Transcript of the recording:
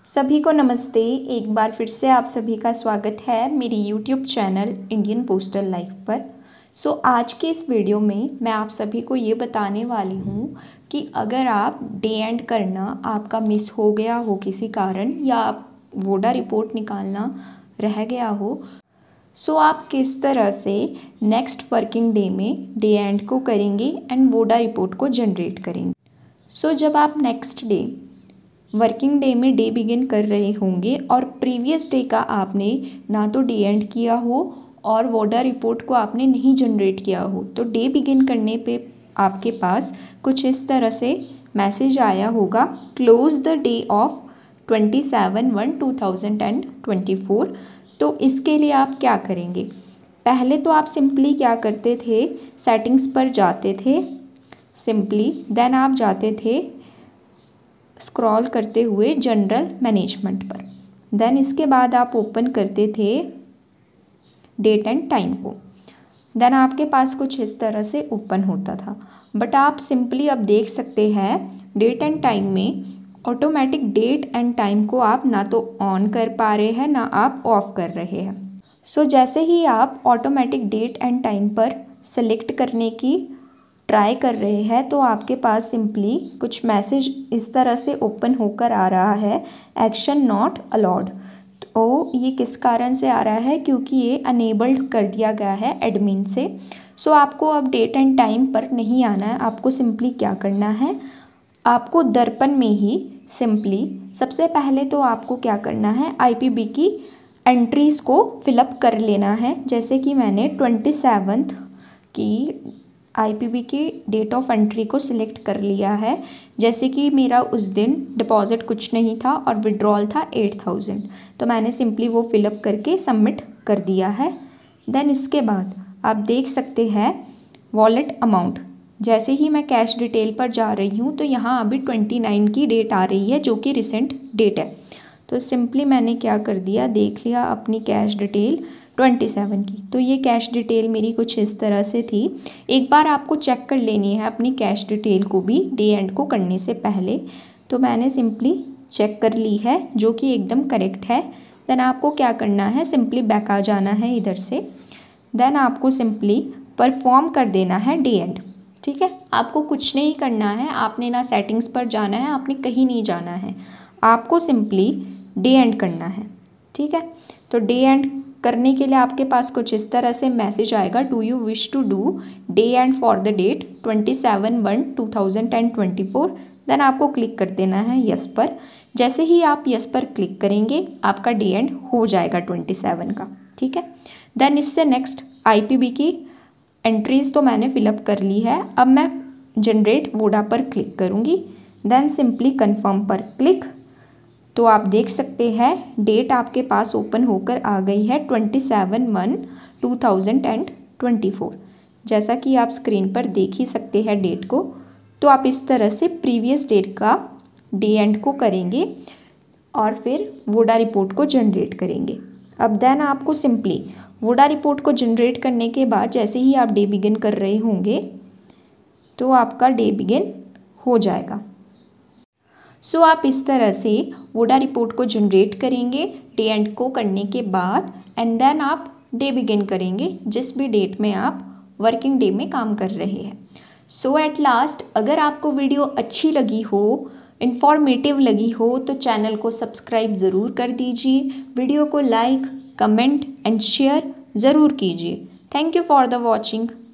सभी को नमस्ते। एक बार फिर से आप सभी का स्वागत है मेरी YouTube channel Indian postal life पर। आज के इस वीडियो में मैं आप सभी को ये बताने वाली हूँ कि अगर आप डे एंड करना आपका मिस हो गया हो किसी कारण या आप वोडा रिपोर्ट निकालना रह गया हो, आप किस तरह से नेक्स्ट वर्किंग डे में डे एंड को करेंगे एंड वोडा रिपोर्ट को जनरेट करेंगे। जब आप नेक्स्ट डे वर्किंग डे में डे बिगिन कर रहे होंगे और प्रीवियस डे का आपने ना तो डे एंड किया हो और वोडा रिपोर्ट को आपने नहीं जनरेट किया हो, तो डे बिगिन करने पे आपके पास कुछ इस तरह से मैसेज आया होगा, क्लोज द डे ऑफ 27/1/2024। तो इसके लिए आप क्या करेंगे? पहले तो आप सिंपली क्या करते थे, सेटिंग्स पर जाते थे सिंपली, देन आप जाते थे स्क्रॉल करते हुए जनरल मैनेजमेंट पर, देन इसके बाद आप ओपन करते थे डेट एंड टाइम को, देन आपके पास कुछ इस तरह से ओपन होता था। बट आप सिंपली अब देख सकते हैं डेट एंड टाइम में ऑटोमेटिक डेट एंड टाइम को आप ना तो ऑन कर पा रहे हैं ना आप ऑफ कर रहे हैं। जैसे ही आप ऑटोमेटिक डेट एंड टाइम पर सेलेक्ट करने की ट्राई कर रहे हैं तो आपके पास सिंपली कुछ मैसेज इस तरह से ओपन होकर आ रहा है, एक्शन नॉट अलाउड। तो ये किस कारण से आ रहा है? क्योंकि ये अनेबल्ड कर दिया गया है एडमिन से। आपको अब डेट एंड टाइम पर नहीं आना है। आपको सिंपली क्या करना है, आपको दर्पण में ही सिंपली सबसे पहले तो आपको क्या करना है, IPB की एंट्रीज़ को फिलअप कर लेना है। जैसे कि मैंने 27 की IPB की डेट ऑफ एंट्री को सिलेक्ट कर लिया है। जैसे कि मेरा उस दिन डिपॉजिट कुछ नहीं था और विड्रॉल था 8000, तो मैंने सिंपली वो फिलअप करके सबमिट कर दिया है। देन इसके बाद आप देख सकते हैं वॉलेट अमाउंट। जैसे ही मैं कैश डिटेल पर जा रही हूँ तो यहाँ अभी 29 की डेट आ रही है जो कि रिसेंट डेट है। तो सिंपली मैंने क्या कर दिया, देख लिया अपनी कैश डिटेल 27 की। तो ये कैश डिटेल मेरी कुछ इस तरह से थी। एक बार आपको चेक कर लेनी है अपनी कैश डिटेल को भी डे एंड को करने से पहले। तो मैंने सिंपली चेक कर ली है जो कि एकदम करेक्ट है। देन आपको क्या करना है, सिंपली बैक आ जाना है इधर से, देन आपको सिंपली परफॉर्म कर देना है डे एंड। ठीक है, आपको कुछ नहीं करना है, आपने ना सेटिंग्स पर जाना है, आपने कहीं नहीं जाना है, आपको सिंपली डे एंड करना है। ठीक है, तो डे एंड करने के लिए आपके पास कुछ इस तरह से मैसेज आएगा, do you wish to do day end for the date 27/1/2024। Then आपको क्लिक कर देना है यस पर। जैसे ही आप यस पर क्लिक करेंगे आपका डे एंड हो जाएगा 27 का। ठीक है, देन इससे नेक्स्ट IPB की एंट्रीज़ तो मैंने फिलअप कर ली है। अब मैं जनरेट वोडा पर क्लिक करूँगी, देन सिंपली कन्फर्म पर क्लिक। तो आप देख सकते हैं डेट आपके पास ओपन होकर आ गई है 27/1/2024। जैसा कि आप स्क्रीन पर देख ही सकते हैं डेट को। तो आप इस तरह से प्रीवियस डेट का डे एंड को करेंगे और फिर वोडा रिपोर्ट को जनरेट करेंगे। अब देन आपको सिंपली वोडा रिपोर्ट को जनरेट करने के बाद जैसे ही आप डे बिगिन कर रहे होंगे तो आपका डे बिगिन हो जाएगा। आप इस तरह से वोडा रिपोर्ट को जनरेट करेंगे डे एंड को करने के बाद, एंड देन आप डे बिगिन करेंगे जिस भी डेट में आप वर्किंग डे में काम कर रहे हैं। एट लास्ट, अगर आपको वीडियो अच्छी लगी हो, इन्फॉर्मेटिव लगी हो, तो चैनल को सब्सक्राइब ज़रूर कर दीजिए, वीडियो को लाइक, कमेंट एंड शेयर ज़रूर कीजिए। Thank you for the watching.